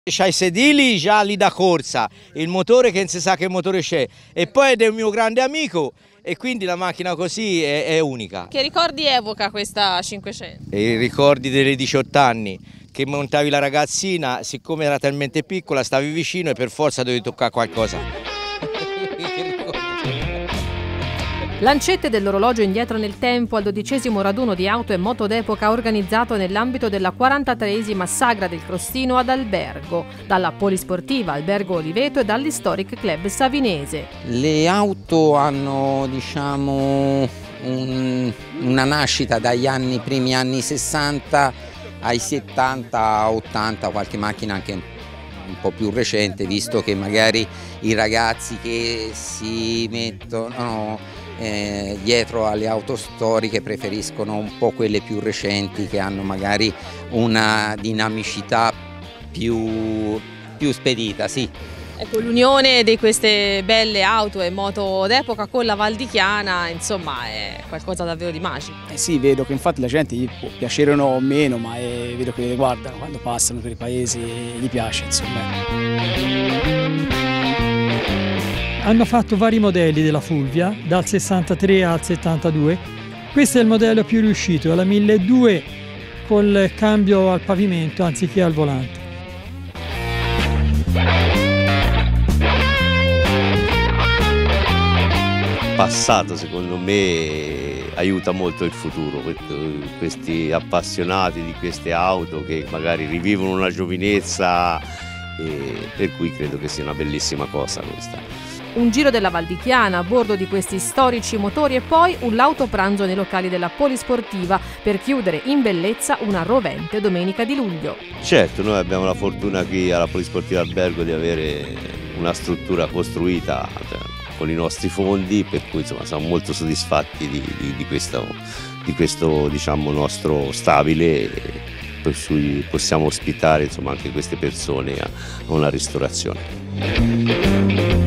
C'ha i sedili già lì da corsa, il motore che non si sa che motore c'è, e poi è del mio grande amico e quindi la macchina così è unica. Che ricordi evoca questa 500? E i ricordi dei 18 anni, che montavi la ragazzina, siccome era talmente piccola stavi vicino e per forza dovevi toccare qualcosa. Lancette dell'orologio indietro nel tempo al 12° raduno di auto e moto d'epoca organizzato nell'ambito della 43esima Sagra del Crostino ad Albergo, dalla Polisportiva Albergo Oliveto e dall'Historic Club Savinese. Le auto hanno, diciamo, una nascita dagli primi anni 60 ai 70, 80, qualche macchina anche un po' più recente, visto che magari i ragazzi che si mettono dietro alle auto storiche preferiscono un po' quelle più recenti che hanno magari una dinamicità più spedita, sì. Ecco, l'unione di queste belle auto e moto d'epoca con la Val di Chiana, insomma, è qualcosa davvero di magico. Sì, vedo che infatti la gente gli può piacere o meno, ma vedo che le guardano quando passano per i paesi e gli piace, insomma. Hanno fatto vari modelli della Fulvia, dal 63 al 72. Questo è il modello più riuscito, la 1200 col cambio al pavimento anziché al volante. Il passato secondo me aiuta molto il futuro, questi appassionati di queste auto che magari rivivono una giovinezza, per cui credo che sia una bellissima cosa questa. Un giro della Val di Chiana a bordo di questi storici motori e poi un lauto pranzo nei locali della Polisportiva per chiudere in bellezza una rovente domenica di luglio. Certo, noi abbiamo la fortuna qui alla Polisportiva Albergo di avere una struttura costruita con i nostri fondi, per cui insomma siamo molto soddisfatti di questo diciamo, nostro stabile, per cui possiamo ospitare insomma, anche queste persone a una ristorazione.